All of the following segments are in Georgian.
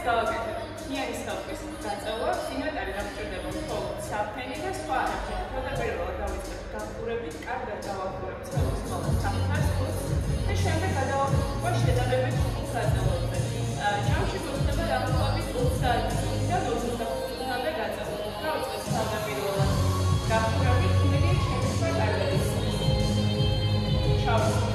გავაკეთებ ქიანის ხალხის გაწევა, სინოტარი გამჭირდება მხოლოდ საფენი და სხვა არაფერი. Πρώτα-პირველად დავიწყებ გახურებით, კარგად დავახურებ ცეცხლის ხოლმე საფრთხეს და შემდეგ გადავახურებ შედარებით ხუთი გაწევაზე. ჯამში გვექნება დაახლოებით 30 წუთიდან 25 წუთამდე გაწევა. დავიწყებ თავდაპირველად გახურებით, იმედი ჩემი სხვა კარგად ისმის. ჩავსვით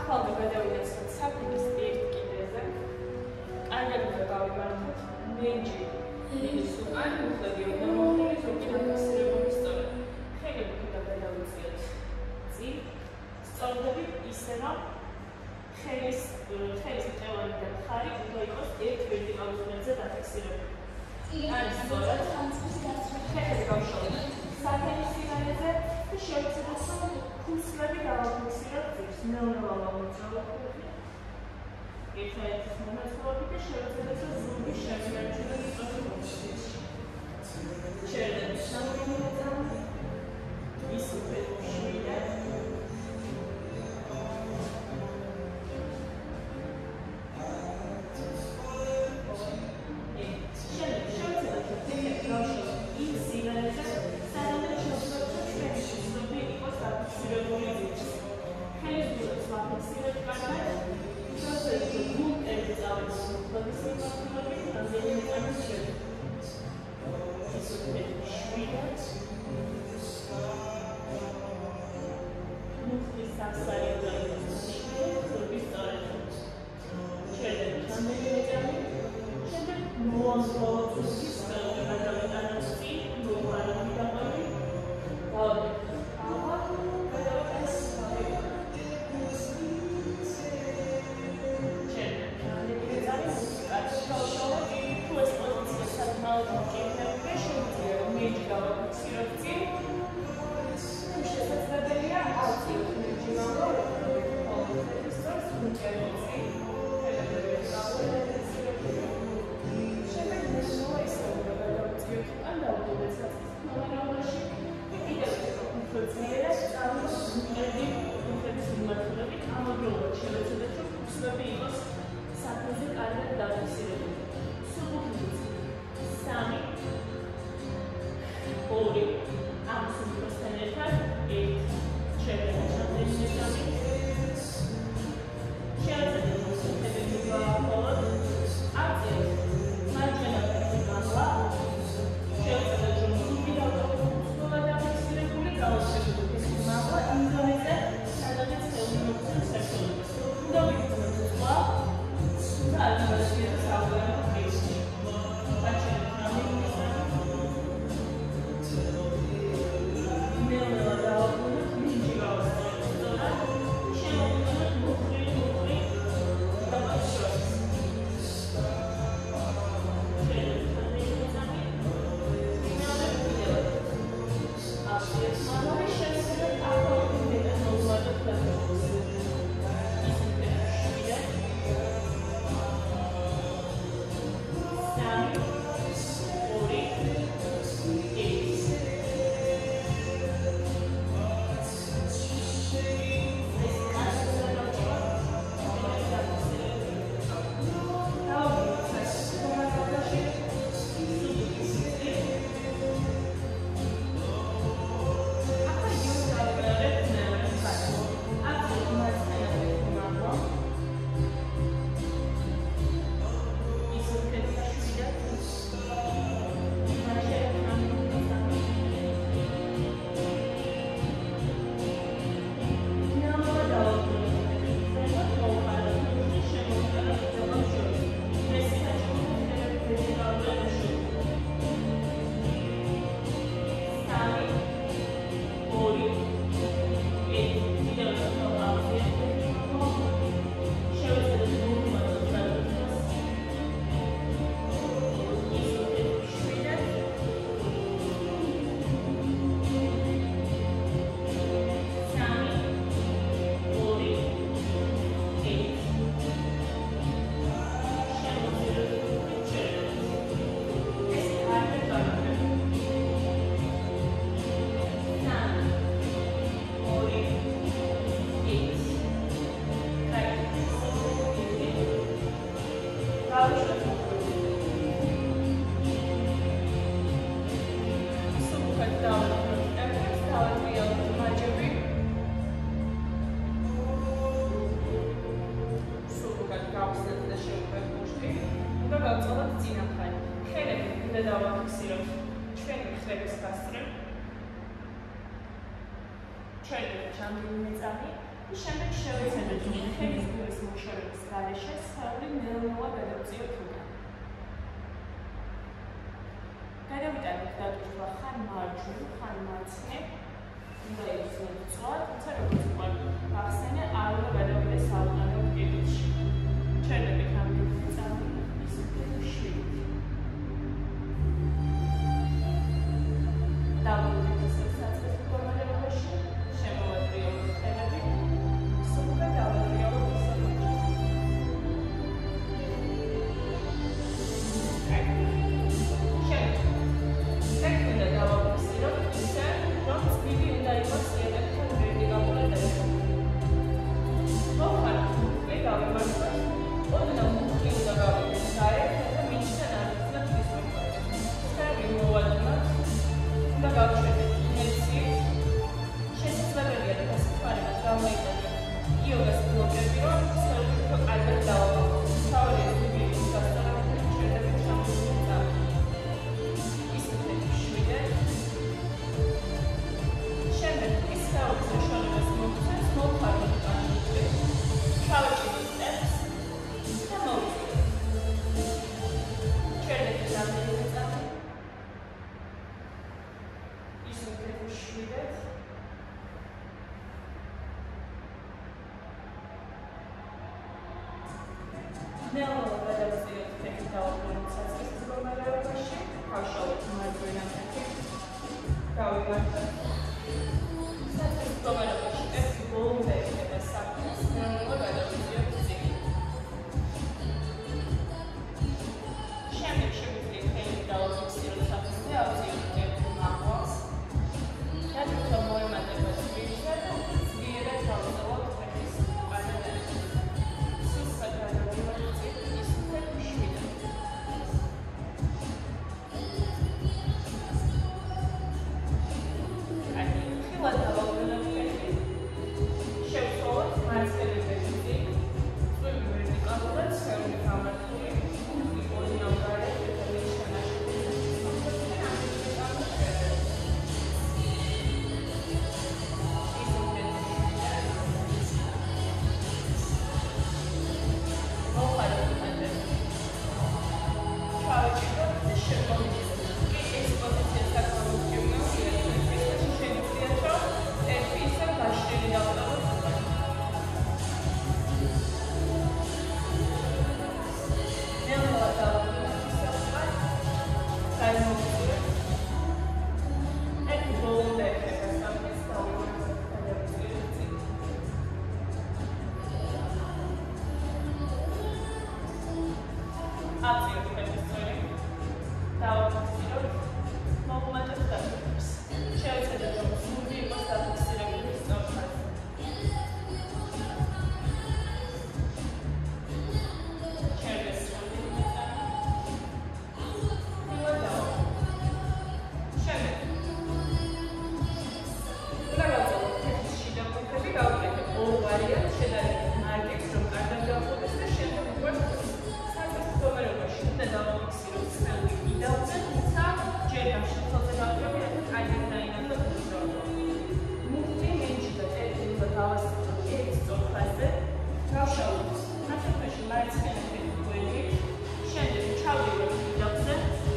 ახალმა გადავიდეთ საფრთხის ერთ კიდეზე. კარგად უნდა გავიმართოთ მენჯი მინუს უკან უხლებია ნორმალური ზოგი დაფიქსირებული სწორად. ხელები უნდა გადავიციოთ წინ, სწორდებით ისე რომ ხელის მტევანი და მხარი უნდა იყოს ერთ ვერტიკალურ ხმებზე დაფიქსირებული. არის სწორად. ხელები გავშალოთ საფრთხის სიგანეზე და შევეცადოთ რომ ქუსლები დავაფიქსიროთ ძირს. ნელ-ნელა ვამოწევთ. ერთმანეთის მონაცვლეობით და შევეცადოთ რომ ზურგი შემოერჩიოთ სწორ პოზიციაში. შევეცადოთ სამომავლოდ ის უკვე შვიდა. შემდეგ შევეცადოთ ხელის გულის მოშორების გარეშე სხეული ნელ-ნელა გადავწიოთ უკან. გადავიტანოთ დატვირთვა ხან მარჯვნივ, ხან მარცხნივ, უნდა იხსნათ წვა, თუმცა როგორც უკვე ახსენე, არ უნდა გადავიდეს საუკანო კიდეში. ჩერდებით რამდენი წამი ისეთი შვიდით. დავუდგეთ ისე საწყის მდგომარეობაში, შემოვატრიალოთ ხელები, სულ გადავატრიალოთ ისე მოჭრით. შემდეგ უნდა დავაფიქსიროთ ისე, რომ წვილი უნდა იყოს იატაკთან ვერტიკალურად დაიწყებული. მოხართ მუხლი გავიმართოთ, ოდნავ მუხლი უნდა გავიგეთ გარეთ და მიჩნენ არცნად ვისმოყვეთ. ხელი მოვადნოთ, უნდა გავჩერდეთ ინერციით. შესაძლებელია და გასათვალებად გამოიყენოთ იოგას ბლოკები, რომ სხეული უფრო კარგად დავაბალოთ. მთავარია ზუგდიდის გასწორებული ჩერდებით ჩამოვიდეთ. შემდეგ ის სხეულის საშუალებას მოგცემს მოვხაროთ კანონში, ჩავჭიდოთ სტეპს და მოვიწიოთ. ჩერდებით რამდენიმე წამი ისევ შვიდეთ. ნელ-ნელა გადავწიოთ თეთრი დავაბრუნოთ საწყის მდგომარეობაში, გავშალოთ მარჯვენა ფეხი, გავიმართოთ. საწყის მდგომარეობაში ერთი ბოლომდე ეხება საფრთხეს, ნელ-ნელა გადავწიოთ წინ. შემდეგ შეგვიძლია ხელით დავაფიქსიროთ საფრთხე, ავწიოთ ერთი მაღალს. დატვირთვა მოემატება წვირზე და ძლიერად გავწევოთ ფეხის პარალელში. სისხლად გადავიმართ წინ, ისევ შვიდად. ხილად დავაბრუნოთ ფეხი, შევცვალოთ მარცხენა ფეხი წინ, წვიმი ვერტიკალურად, სხეული გამართული, მუხლი ოდნავ გარეთ და მიჩნენაში. მოვხაროთ უკან. ჩავჭიდოთ და შევმოვიწყოთ. ეს პოზიცია საკმაოდ გეუნეულია, თუმცა შეგვიძლია რომ ერთი ისე გაშლილი დავყავოთ უკან. ნელ-ნელა დავაბრუნოთ ისე უკან, გადმოვიწიროთ. ერთი ბოლომდე ეხება საფრთხეს, დავიმართოთ, გადავწიოთ წინ. აწიოთ ფეხის წვერი, დავაფიქსიროთ, მოვუმატოთ დატვირთვას. შევეცადოთ, რომ ზურგი იყოს დაფიქსირებული სწორ ხაზზე. ჩერდებით რამდენიმე წამი. ხილად დავაბრუნოთ. შემდეგ უნდა გავწევოთ ფეხის შიდა კუთხეები, გავუკეთოთ ორ ვარიანტს, შედარებით მარკებს, რომ კარგად გავხდეს და შემდეგ უკვე საწყის მდგომარეობაში უნდა დავაფიქსიროთ სხეული კიდევზე, თუმცა ჯერ გამშიფრთელზე გავაკეთოთ, კარგად დაინახოთ მოძრაობა. მუხლი მინჩიტოთ ერთდროულად დავასწროთ ერთ სწორ ხაზზე, გავშალოთ ნახევარში მარცხენა ფეხი გვერდით, შემდეგ ჩავდივართ კიდევზე,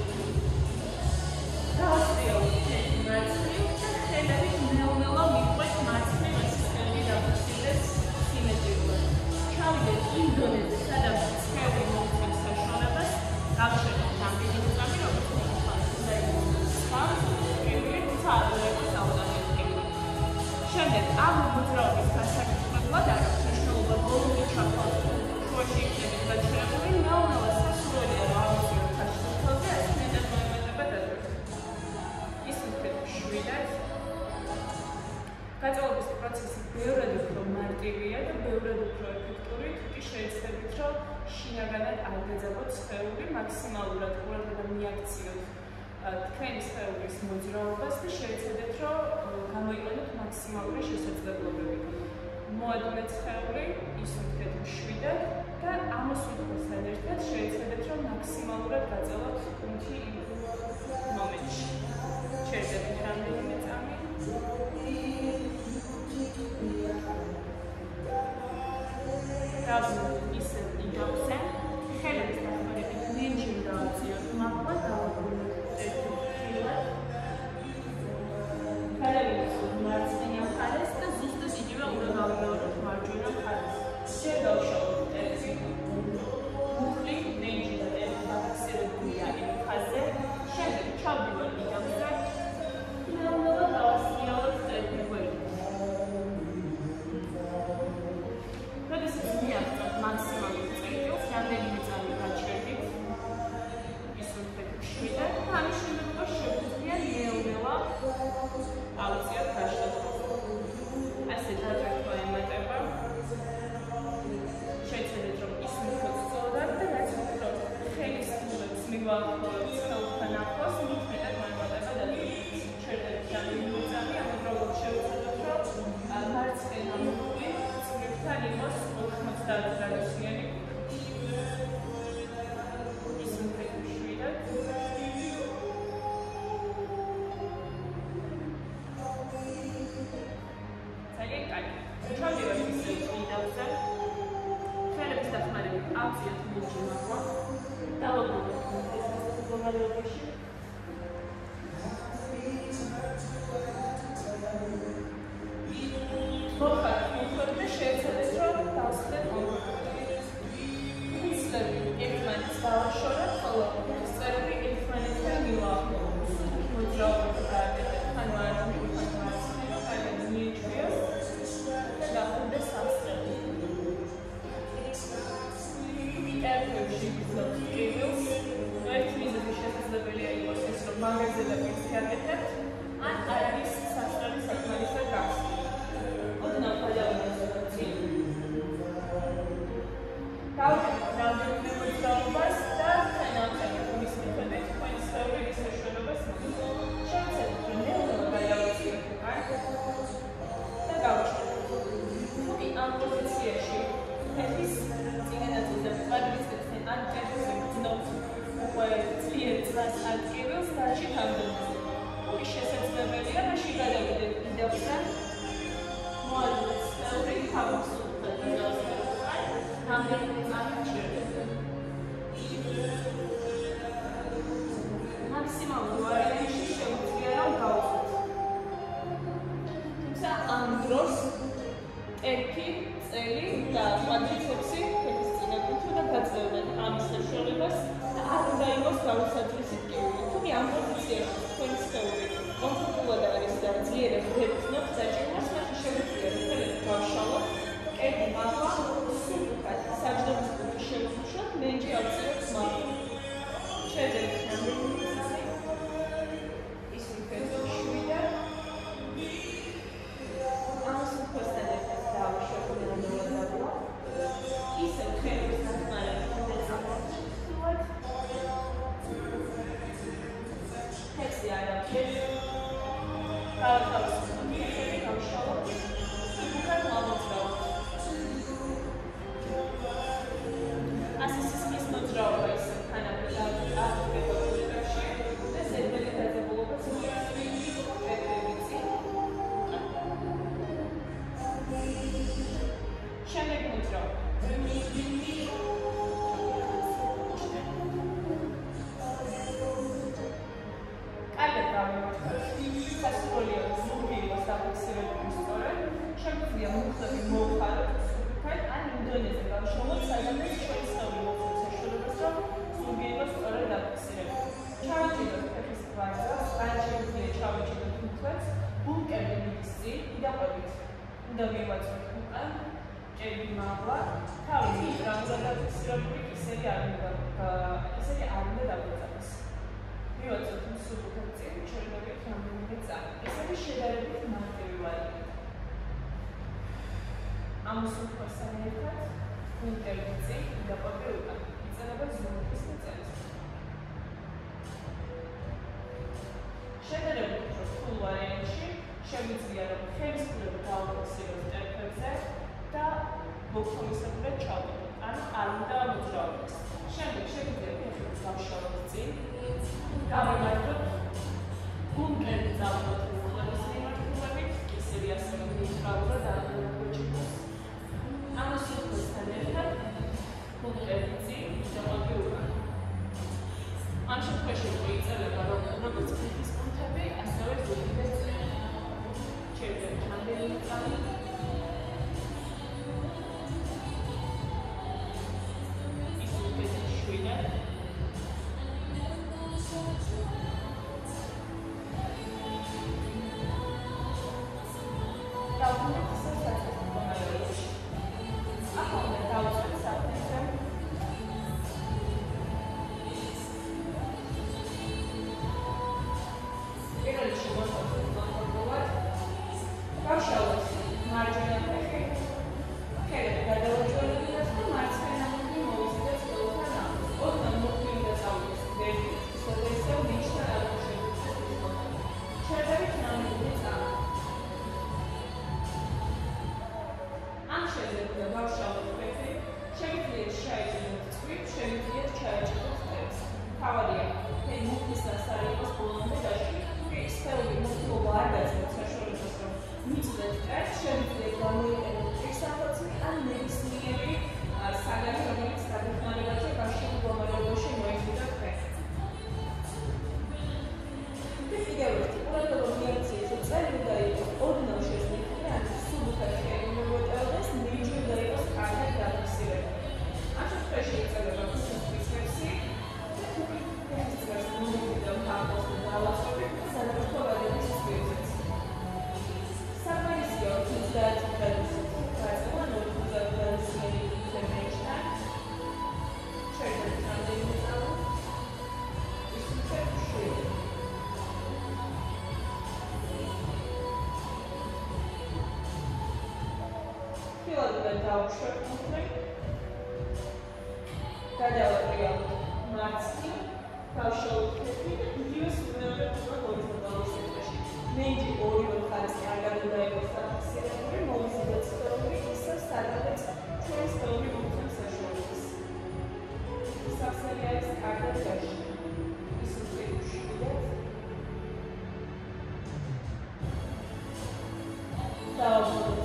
დავასწრიალოთ ფეხი მარცხნივ და ხელებით ნელ-ნელა მივყვეთ მარცხნივ, რაც სხეული დაფიქსირდეს სიმეტრიულად. ჩავიდეთ იმ დონეზე, სადაც სხეული მოვცემს საშუალებას, გავშალოთ რამდენიმე წამი, როგორც მოხართ უნდა იყოს სხვა, თუმცა არ უნდა იყოს აუტომატიკური. შემდეგ ამ მოძრაობის გასაკეთებლად არის მნიშვნელობა ბოლომდე ჩავთავაზოთ, შუაში იქნებით გაჩერებული, ნელ-ნელა სასურველია რომ ავიწიოთ ფეხსაფრთხეზე, ეს მეტად მოემატება დატვირთვა. ისევ შვიდად. გაწევრების პროცესი ბევრად უფრო მარტივია და ბევრად უფრო ეფექტური, თუკი შეეცდებით, რომ შინაგანად არ გაძაბოთ სხეული, მაქსიმალურად ყურადღება მიაქციოთ თქვენი სხეულის მოძრაობას და შეეცადეთ, რომ გამოიყენოთ მაქსიმალური შესაძლებლობები. მოადუნეთ სხეული, ისუნთქეთ მშვიდად და ამოსუნთქვასთან ერთად შეეცადეთ, რომ მაქსიმალურად გაწელოთ კუნთი იმ მომენტში. ჩერდებით რამდენიმე წამი. ჩაბმულობთ ისევ იგავზე, ხელების დახმარებით ნინჯი დავაციოთ, მაგვა დავაგროვოთ ერთი ხილად. ხელები მარცხენა მხარეს და ზუსტად იგივე უნდა გავიმეოროთ მარჯვენა მხარეს. ჯერ დავშალოთ ერთი მუხლი ნინჯი და ერთი დაფიქსირებულია იმ ხაზზე, შემდეგ ჩავდივართ იგავზე, ნელ-ნელა დავასრიალოთ ერთი გვერდი. როდესაც მიაღწევთ მაქსიმალურ წერტილს, რამდენიმე წამი გაჩერდით, ისვრთეთ მშვიდად და ამის შემდეგობა შეგვიძლია ნელ-ნელა ავწიოთ გაშლას. ასე დაძრექვა ემატება. შეცადეთ, რომ ის მიხოთ სწორად და რაც უფრო ხელის ფულებს მივაახლოვებთ ხელთან ახლოს, მით მეტად მოემატება დაძრექვა. ჩერდებით რამდენიმე წამი, ამ უბრალოდ შევცადოთ, რომ მარცხენა მუხლი ცხრილთან იყოს 90 გრადუსიანი კუთხით. ისვრთეთ მშვიდად. ძალიან კარგი. ჩავდივართ ისევ იდავზე. ხელების დახმარებით ავწიოთ ნინჯი მაგვა. დავაგროვოთ ეს მდგომარეობაში. მოხართ და შევცადეთ, რომ დავსხდეთ მომხრეები. ხუთლები ერთმანეთს დავაშოროთ, ხოლო ხუთწლები ერთმანეთთან მივაახლოვოთ. მოძრაობით გააკეთეთ, ხანუ არამედ ხანუ მარცხენა, ხანუ მიეჩვიოს და გახურდეს სასწრაფო. ერთხელში ვიზრდით კიბილს. ერთი მიზეზი შესაძლებელია იყოს ის, რომ მაგაზე და პირზე აკეთებთ, ან არ არის სასწრაფო საკმარისად გახსნა. ოდნავ გადავიდეთ წინ. გავაკეთეთ რამდენიმე მოძრაობას და თან ამხელეთ მის მიხედვით თქვენი სხეული ის საშუალებას მოგვიყვება. შევცადეთ, რომ ნელ-ნელა გადავიწყოთ უკან და გავაჩერდეთ. თუმცა ამ პოზიციაში ფეხის წინა ნაწილზე პარალელიზმთან ან წერტილზე გრძნობთ უკვე ძლიერ წრას ან კიბილს დარჩით ამდენზე. თუმცა შესაძლებელია მაშინ გადავიდეთ იდავზე. მოაძლევთ სხეული თავის უხად გადავსვით უკან, რამდენიმე წამი ჩერდებით. მაქსიმალურ ვარიანტში შეგვიძლია რომ გავუწოთ. თუმცა ამ დროს ერთი წელი და კვადრიცეპსი ფეხის წინა კუთხე და გაძლევდნენ ამის საშუალებას და არ უნდა იყოს გაუსაძლისი კიბილი. თუმცა ამ პოზიციაში თქვენი სხეული კომფორტულად არის და ძლიერად გეცნობთ საჭიროებას, მაშინ შეგვიძლია ხელები გავშალოთ, კედი მაგვა, სულ უკან საჯდომის კუთხე შევუშვათ, ნენჯი ავწიოთ მაგვა. ჩერდებით რამდენიმე წამი, ისვრთეთ მშვიდად. ამას უხოსთან ერთად დავუშვათ ნელ-ნელა დაბლა. ისევ ხელების დახმარებით დაწამოთ. ფეხი არ აქვს. თავისუფლად ხელი გავშალოთ. უკან მოვაწევთ. ასე სისხლის მოძრაობა ისევ თანაბარ აკეთებებში და ზედმეტი დაძაბულობას მოიწვევთ. შემდეგი მოძრაობა. კარგად გავიმართოთ. სასურველია ზურგი იყოს დაფიქსირებული სწორად. შეგვიძლია მუხლები მოვხაროთ სუფთად ან იმ დონეზე გავშალოთ, სადაც ჩვენი სხეული მოწევს საშუალებას, რომ ზურგი იყოს სწორად დაფიქსირებული. ჩავიჭიდოთ ფეხის კვარტალს, ან შეგვიძლია ჩავიჭიდოთ მუხლებს, ბუნკერები მიდის წინ, იდაყვებით. უნდა მივაწვეთ უკან, ჭერი მაღლა, თავი მიტრამდა დაფიქსირებული, ისეთი არ უნდა დაგვეწამოს. მივაწვეთ მსუბუქად წინ, ჩერდებით რამდენიმე წამი. ეს არის შედარებით მარტივი ვარიანტი. ამ მსუბუქასთან ერთად ბუნკერები წინ, იდაყვები უკან. იწერება ზურგის მიწელის. შედარებით უფრო რთულ ვარიანტში შეგვიძლია რომ ხელის ფულები დავაფიქსიროთ ტერფებზე და მოხსოვისებურად ჩავდოთ. ანუ არ უნდა მოძრაობდეს. შემდეგ შეგვიძლია ფეხებს გავშალოთ წინ, გავიმართოთ, ბუნკერი წავდოთ მუხლების მიმართულებით, ისევ ასევე ნეიტრალურად არ უნდა გვეჭიროს. ამას უხსნათ ერთად შეიძლება დავშალოთ ფეხი, შეგიძლიათ შეაჭროთ წვით, შეგიძლიათ ჩააჭროთ თევზს. თავადია, მე მუქისას არ იყოს ბოლომდე დაშლით. თუ კი სხეული მუქობა არ გაძლევთ საშუალებას, რომ მიწვდეთ წერტს, შეგიძლიათ გამოიყენოთ ტრისახოცი ან ნებისმიერი საგანი, რომელიც გადახმარებაზე ბავშვი მდგომარეობაში მოიხდიდა ფეხს. კიდევ ერთი ყურადღება მიაქციეს, რომ წელი უნდა იყოს ოდნავ შესწავლილი, ან სუბუქად შეიმოგვეტეოდეს, ნიჭი უნდა იყოს კარგად დაფიქსირებული. ამ შემთხვევაში იწევება ფეხის ფიქსი და თუ კი ფეხის წვერს მომდიდრებთ თავს და დავაწყობთ, სადავოებების სისტემაზეც. საკმარისია 30 გრადუსი გაწევა 40 გრადუსიანი ტემპერატურიდან. შეიძლება რამდენიმე წამო ის უკვე შეიძლება დავუშვებთ, გადავატრიალოთ მარცხნი, დავშალოთ ფეხი და იგივე სურნელებს უნდა ჰორიზონტალურ სექტორში. ნეჯი ორივე მხარეს კარგად უნდა იყოს დაფიქსირებული, მოვიზიდოთ სხეული, ისევ სადაც ჩვენ სხეული მოვუწევთ საშუალებას. საფსელი არის კარგად გაშლილი. ის უკვე უშვილდეთ. დავაბრუნოთ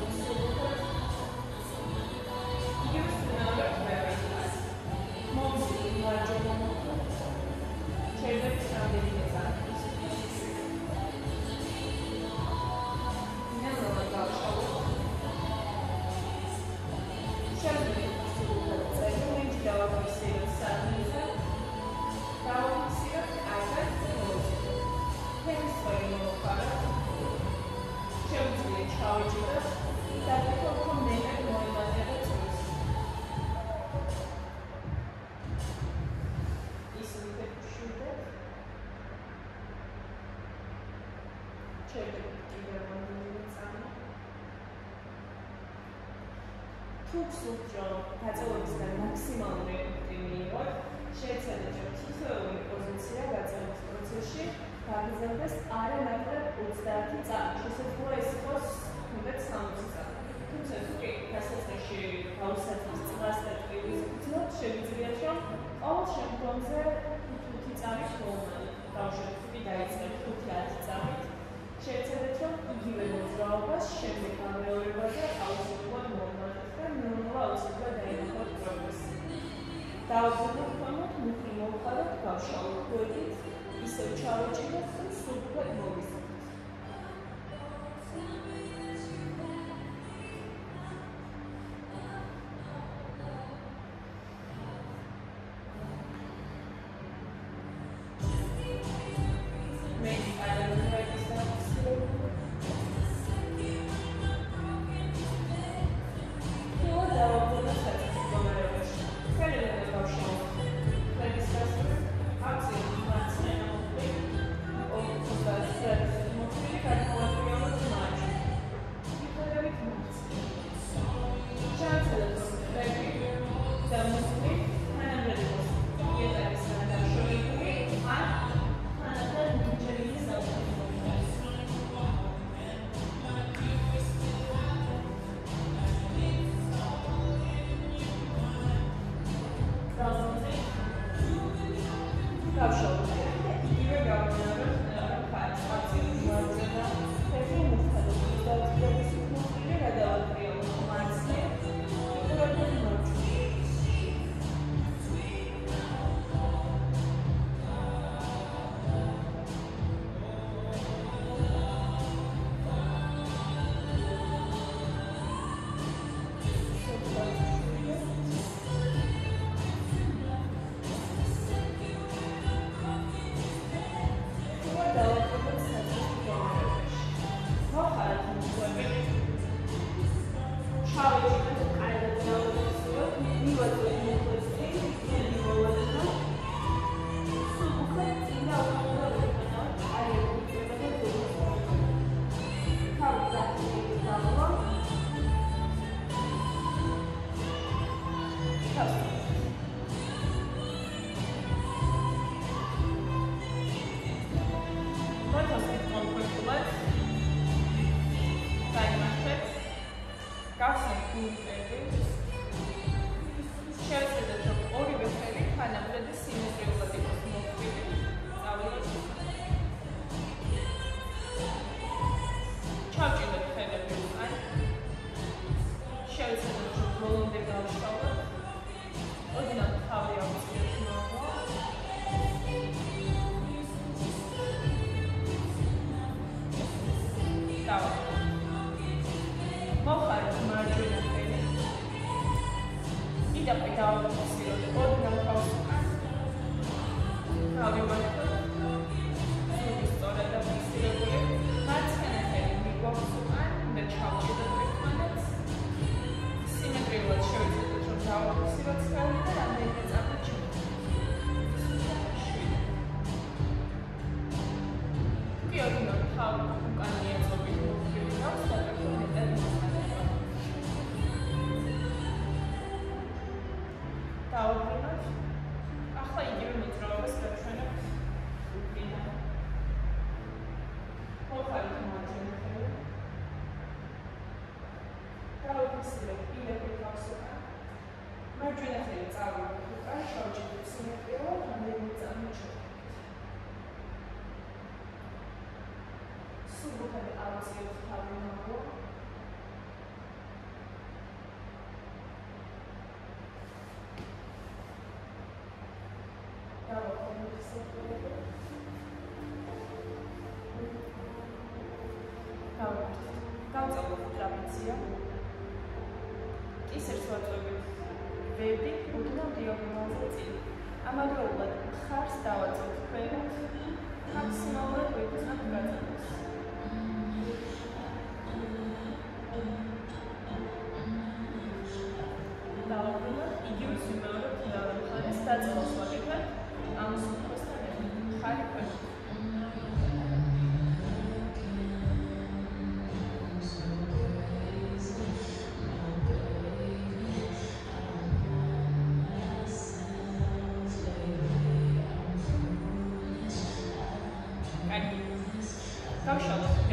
თუ გსურთ, რომ გაწევრებისგან მაქსიმალური ეფექტი მიიღოთ, შეეცადეთ, რომ თითოეული პოზიცია გაწევრის პროცესში გაგრძელდეს არანაკლებ 30 წამი. შესაძლოა ის იყოს მეტად 60 წამი. თუმცა თუ კი დასაწყისში გაუსაძლის წყლას და ტკივილს გრძნობთ, შეგიძლიათ, რომ ყოველ შემდგომზე 5 წამი მოუვალოთ. ბავშვებს თუ კი დაიწყებთ 5-10 წამით, შეეცადეთ, რომ იგივე მოძრაობას შემდეგ გამეორებაზე აუცილებლად მოუვალოთ. ნორმალა აუცილებლად დაინახოთ პროგრესი. დავაბრუნოთ ქვემოთ, მუქი მოვხაროთ, გავშალოთ გვერდით, ისევ ჩავაჭიროთ და სულფად მოვიზიდოთ. იმიტები. შევეცდეთ, რომ ორივე ფერი თანაბრად სიმეტრიულად იყოს მოხვილი. წავიდეთ. ჩავჭიდოთ ხელები უკან. შევეცდეთ, რომ ბოლომდე გავშალოთ. ოდნავ თავი ავწიოთ მაღლა. მოხარეთ მარჯვენა ფერი. იდაპი დავაფიქსიროთ ოდნავ თავს უკან. გავიმართოთ. ზურგი სწორად დაფიქსირებული. მარცხენა ფერი მიგვაქვს უკან. უნდა ჩავჭიდოთ ერთმანეთს. სიმეტრიულად შევეცდეთ, რომ დავაფიქსიროთ სხეული და რამდენიმე წამოჭიდოთ. კი ოდნავ თავი უკან მიაწოდეთ. დავაბრუნოთ. ახლა იგივე მოძრაობას გავჩვენებთ უკან. მოხარეთ მარჯვენა ფერი. დავაფიქსიროთ პირები თავს უკან. მარჯვენა ფერი წავიდეთ უკან, შევჭიდოთ სიმეტრიულად, რამდენიმე წამოჭიდოთ. სულუხები ავწიოთ თავი მაღლა. გავწევთ ტრაპეცია. კისერს ვაწვევით ვები ოდნავ დიაგონალზე წინ. ამავდროულად მხარს დავაწევთ ქვემოთ, მაქსიმალურად ვიგრძნობთ გაწევას. დავაბრუნოთ, იგივე ვიმეორებთ მეორე მხარეს, დაწყებას ვაკეთებთ ამის უფროსთან ერთად, მხარი ქვემოთ. გავშალოთ